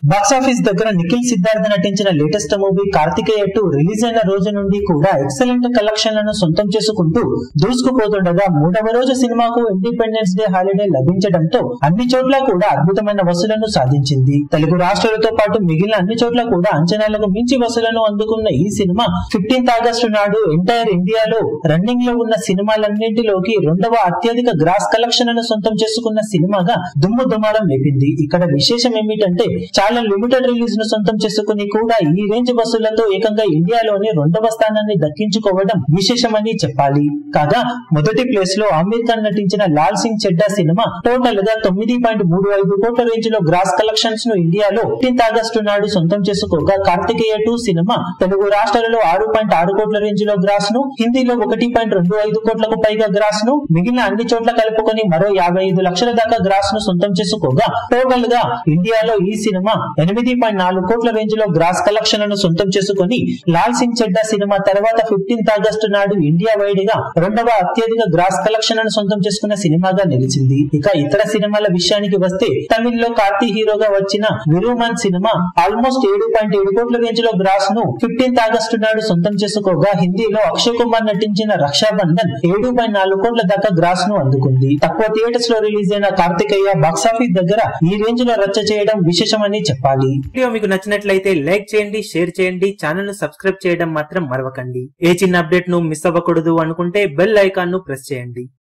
Box office దగ్గర నిఖిల్ సిద్ధార్థ్ నటించిన latest movie Karthikeya 2 release అయిన రోజు నుండి కూడా ఎక్సలెంట్ కలెక్షన్లను సొంతం చేసుకుంటూ దూసుకుపోతుండగా మూడవ రోజు సినిమాకు ఇండిపెండెన్స్ డే హాలిడే లభించడంతో అన్ని చోట్ల కూడా అద్భుతమైన వసూలను సాధించింది. తెలుగు రాష్ట్రాలతో పాటు మిగిలిన అన్ని చోట్ల కూడా అంచనాలకు మించి వసూలను అందుకున్న ఈ సినిమా 15th ఆగస్టు నాడు ఎంటైర్ ఇండియాలో రన్నింగ్ లో ఉన్న సినిమాలన్నింటిలోకి రెండవ అత్యధిక గ్రాస్ కలెక్షన్లను సొంతం చేసుకున్న సినిమాగా దుమ్ము దుమారం లేపింది. ఇక్కడ విశేషం ఏమిటంటే చాలా లిమిటెడ్ రిలీజ్ ను సొంతం చేసుకుని కూడా ఈ రేంజ్ బస్సులతో ఏకంగా ఇండియాలోని రెండవ స్థానాన్ని దక్కించుకోవడం విశేషమని చెప్పాలి. కాగా మొదటి ప్లేస్ లో ఆమీర్ ఖాన్ నటించిన లాల్ సింగ్ చెడ్డా సినిమా టోటల్ గా 9.35 కోట్ల రేంజ్ లో గ్రాస్ కలెక్షన్స్ ను ఇండియాలో 15th ఆగస్టు నాడు సొంతం చేసుకోగా కార్తికేయ 2 సినిమా తెలుగు రాష్ట్రాలలో 6.6 కోట్ల రేంజ్ లో గ్రాస్ ను, హిందీలో 1.25 కోట్లకు పైగా గ్రాస్ ను, మిగిలిన అన్ని చోట్ల కలుపుకొని మరో 55 లక్షల దాకా గ్రాస్ ను సొంతం చేసుకోగా టోటల్ గా ఇండియాలో ఈ సినిమా 8.4 కోట్ల రేంజ్ లో గ్రాస్ కలెక్షన్లను సొంతం చేసుకుని లాల్ సింగ్ చెడ్డా సినిమా తర్వాత 15th ఆగస్టు నాడు ఇండియా వైడ్ గా రెండవ అత్యధిక గ్రాస్ కలెక్షన్లను సొంతం చేసుకున్న సినిమాగా నిలిచింది. ఇక ఇతర సినిమాల విషయానికి వస్తే తమిళ్లో కార్తీ హీరోగా వచ్చిన విరూమన్ సినిమా ఆల్మోస్ట్ 7.7 కోట్ల రేంజ్ లో గ్రాస్ ను 15th ఆగస్టు నాడు సొంతం చేసుకోగా హిందీలో అక్షయ్ కుమార్ నటించిన రక్షాబంధన్ 7.4 కోట్ల దాకా గ్రాస్ ను అందుకుంది. తక్కువ థియేటర్స్ లో రిలీజ్ అయిన కార్తికేయ బాక్సాఫీస్ దగ్గర ఈ రేంజ్ లో రచ్చ చేయడం విశేషమని చెప్పాలి. వీడియో మీకు నచ్చినట్లయితే లైక్ చేయండి, షేర్ చేయండి, ఛానల్ ను సబ్స్క్రైబ్ చేయడం మాత్రం మరవకండి. ఏ చిన్న అప్డేట్ ను మిస్ అవ్వకూడదు అనుకుంటే బెల్ ఐకాన్ ను ప్రెస్ చేయండి.